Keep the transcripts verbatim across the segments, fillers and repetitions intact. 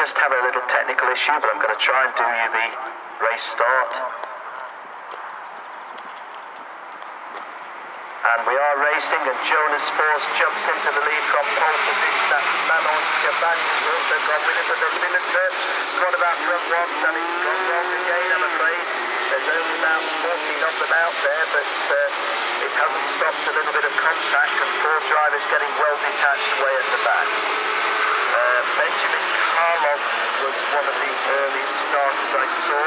just have a little technical issue, but I'm going to try and do you the race start. And we are racing, and Jonas Force jumps into the lead from pole position. That's Manon Chaban, who's also gone with it, but there's been a turn. Got about front one, and it's gone wrong again, I'm afraid. There's only about fourteen of them out there, but uh, it hasn't stopped a little bit of contact, and four drivers getting well detached way at the back. Uh, Benjamin Karlov was one of the early starters I saw.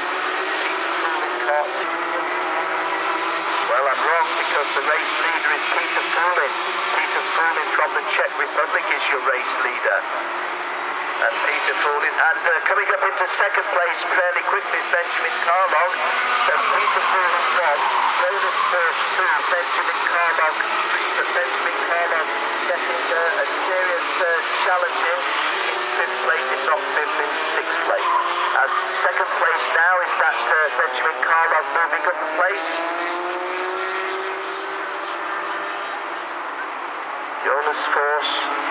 Well, I'm wrong, because the race leader is Peter Fulin. Peter Fulin from the Czech Republic is your race leader. And Peter Fulin, and uh, coming up into second place fairly quickly is Benjamin Karlov. So Peter Fulin one, Jonas Force two, Benjamin Karlov three, but Benjamin Karlov getting uh, a serious uh, challenge in. Fifth place, if not fifth, in sixth place. As second place now is that uh, Benjamin Karlov moving up the place. Jonas Force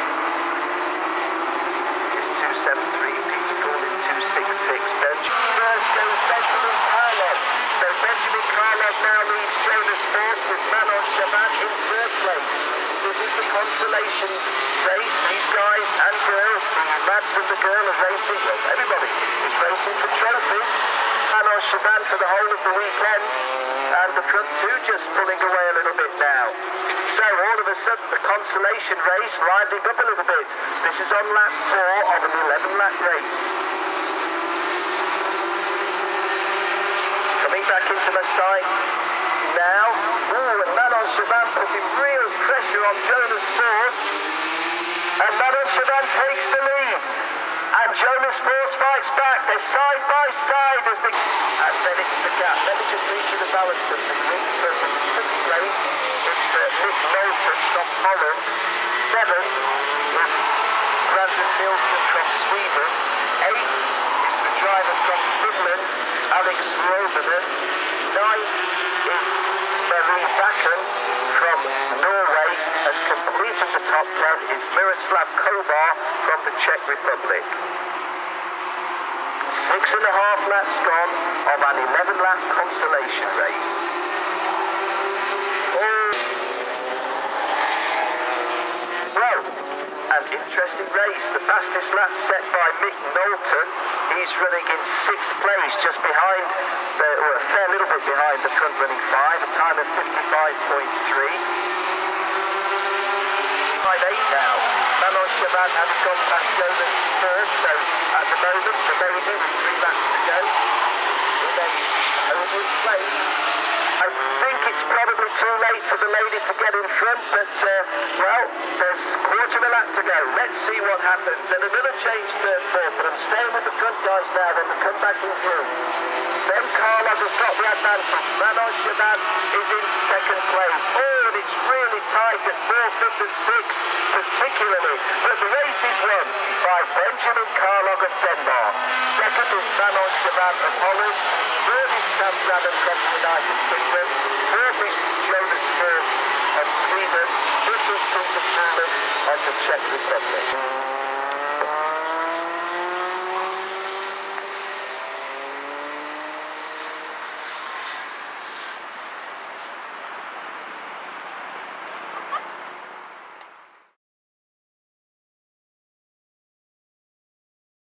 is two seven three, Peter Fulin two six six. First goes Benjamin Karlov. So Benjamin Karlov now leads Jonas Force with Manon Chaban in third place. This is the consolation race. These guys and girls, the lads and the girl are racing, well, everybody is racing for trophies. Manon Chaban for the whole of the weekend, and the front two just pulling away a little bit now. So all of a sudden the consolation race livening up a little bit. This is on lap four of an eleven lap race. Coming back into the sight now. Ooh, and Manon Chaban putting real pressure on Jonas Force. And Manon Chaban takes the lead. And Jonas Force fights back. They're side by side as they... And then it's the gap. Let me just read you the balance of the group. So in sixth place, it's uh, Nick Moulton from Holland. Seventh is Brandon Nilsson from Sweden. Eighth is the driver from Finland, Alex Rovinen. Ninth is Marie Bakken from Norway. And completing the top ten is Miroslav Kovar from the Czech Republic. Six and a half laps gone of an eleven lap consolation race. Oh. Well, an interesting race. The fastest lap set by Mick Knowlton. He's running in sixth place, just behind, the, or a fair little bit behind the front running five, a time of fifty-five point three. five eight now. Manon Chaban has gone past Jonas first, so at the moment, the lady with three laps to go remains over in place. I think it's probably too late for the lady to get in front, but, uh, well, there's a quarter of a lap to go. Let's see what happens. And another change turn four, but I'm staying with the front guys now when we come back in through. Then Karlov has got the advantage. Manon Chaban is in second place. Oh, and it's really tight at fourth, fifth and sixth, particularly. But the race is won by Benjamin Karlov of Denmark. Second is Manon Chaban of Holland. Third is Sam Braden from the United Kingdom. Fourth is Jonas Force of Sweden. Fifth is Peter Fulin of the Czech Republic.